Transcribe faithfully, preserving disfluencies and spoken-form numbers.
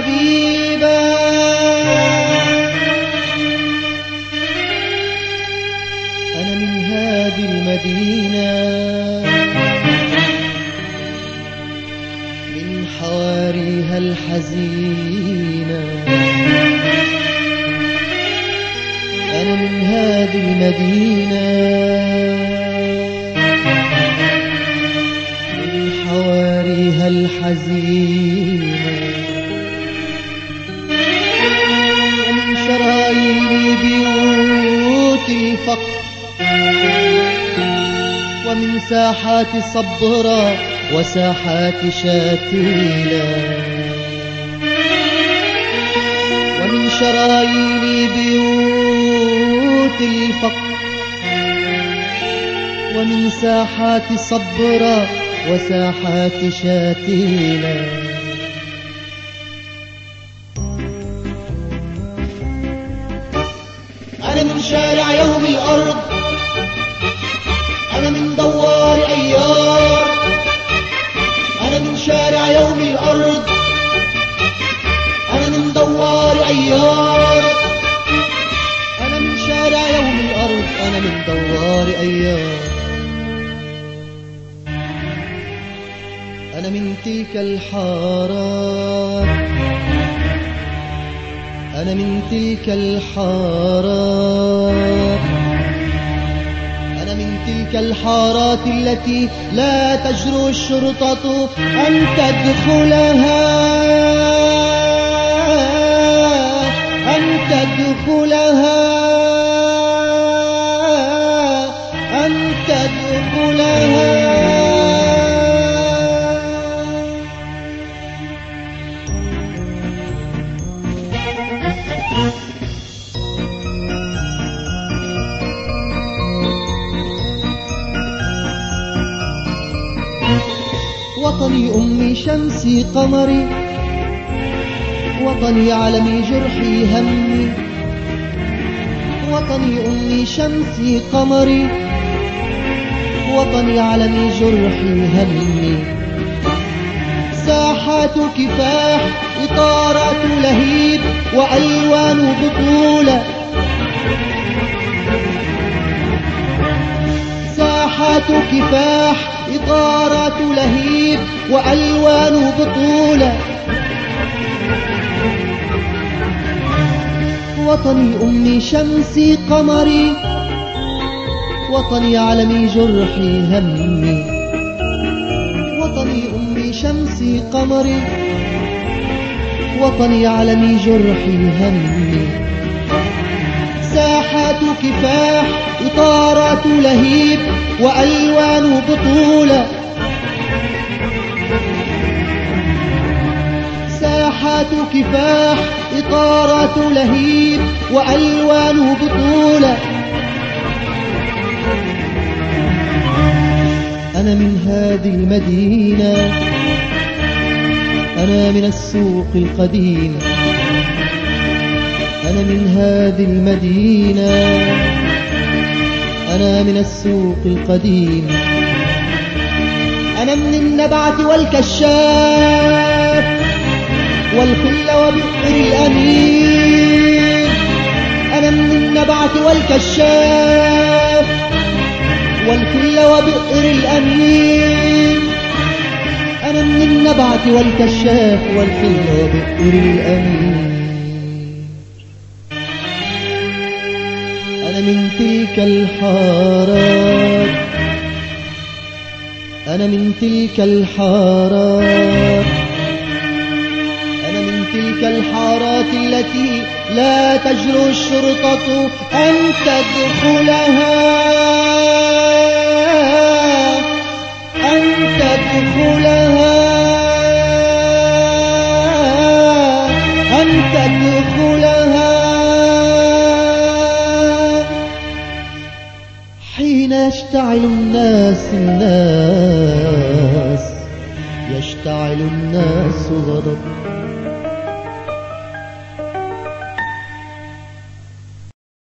عجيبة. أنا من هذه المدينة من حواريها الحزينة. أنا من هذه المدينة من حواريها الحزينة. ومن شرايين بيوت الفقر ومن ساحات صبرا وساحات شاتيلا. ومن شرايين بيوت الفقر ومن ساحات صبرا وساحات شاتيلا. أنا من شارع يوم الأرض، أنا من دوار أيار. أنا من شارع يوم الأرض، أنا من دوار أيار. أنا من شارع يوم الأرض، أنا من دوار أيار. أنا من تلك الحارات، أنا من تلك الحارات، أنا من تلك الحارات التي لا تجرؤ الشرطة أن تدخلها، أن تدخلها، أن تدخلها. وطني أمي شمسي قمري، وطني علمي جرحي همي. وطني أمي شمسي قمري، وطني علمي جرحي همي. ساحات كفاح إطارات لهيب وألوان بطولة. ساحات كفاح إطارات لهيب وألوان بطولة. وطني أمي شمسي قمري، وطني علمي جرحي همي. وطني أمي شمسي قمري، وطني علمي جرحي همي. ساحات كفاح إطارات لهيب وألوان بطولة. ساحات كفاح إطارات لهيب وألوان بطولة. أنا من هذه المدينة، أنا من السوق القديم. أنا من هذه المدينة، أنا من السوق القديم. أنا من النبعة والكشاف والخل وبئر الأمين. أنا من النبعة والكشاف والخل وبئر الأمين. أنا من النبعة والكشاف والخل وبئر الأمين. أنا من تلك الحارات، أنا من تلك الحارات، أنا من تلك الحارات التي لا تجرؤ الشرطة أن تدخلها، أن تدخلها، أن تدخلها. حين يشتعل الناس الناس يشتعل الناس غضب.